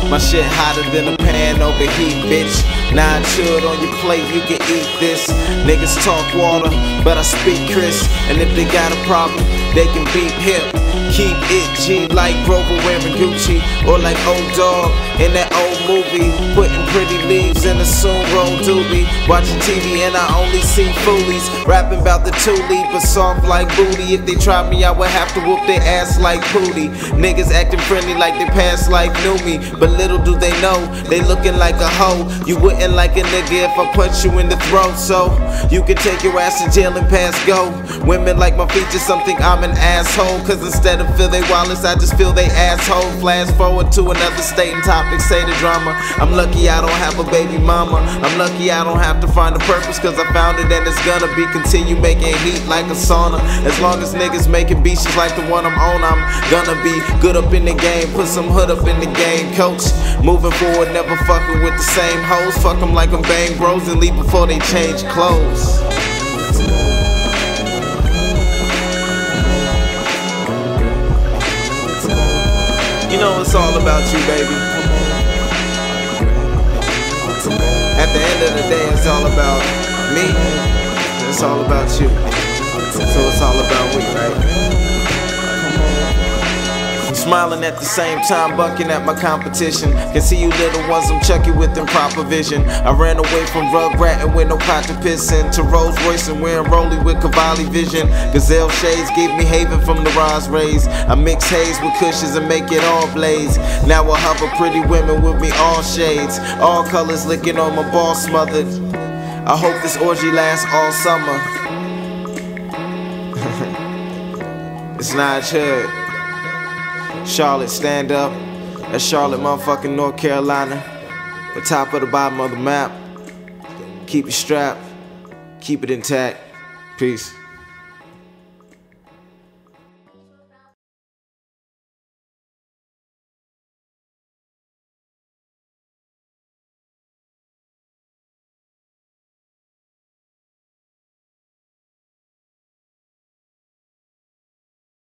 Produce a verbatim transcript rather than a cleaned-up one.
My shit hotter than a pan over heat, bitch. Nine chilled on your plate, you can eat this. Niggas talk water, but I speak Chris. And if they got a problem, they can beat hip. Keep it G like Grover wearing Gucci, or like old dog in that old movie, putting pretty leaves in a soon roll doobie. Watching T V and I only see foolies, rapping about the two-lead but soft like booty. If they try me, I would have to whoop their ass like Pootie. Niggas acting friendly like they past life knew me, but little do they know they looking like a hoe. You wouldn't like a nigga if I punch you in the throat, so you can take your ass to jail and pass go. Women like my features, something I'm an asshole, cause instead of feel they wallets, I just feel they asshole. Flash forward to another state and topic, say the drama. I'm lucky I don't have a baby mama. I'm lucky I don't have to find a purpose, cause I found it and it's gonna be continue making heat like a sauna. As long as niggas making beats just like the one I'm on, I'm gonna be good up in the game, put some hood up in the game, coach. Moving forward, never fucking with the same hoes. Fuck them like I'm Bang Bros and leave before they change clothes. You know it's all about you, baby. At the end of the day, it's all about me. It's all about you. So it's all about we, right? I'm smiling at the same time, bucking at my competition. Can see you little ones, I'm chucky with improper vision. I ran away from rug ratting with no pot to piss in, to Rolls Royce and wearing Rollie with Cavalli vision. Gazelle shades gave me haven from the Roz rays. I mix haze with cushions and make it all blaze. Now I hover pretty women with me all shades, all colors licking on my ball smothered. I hope this orgy lasts all summer. It's Nige Hood. Charlotte, stand up. That's Charlotte, motherfucking North Carolina. The top of the bottom of the map. Keep it strapped. Keep it intact. Peace.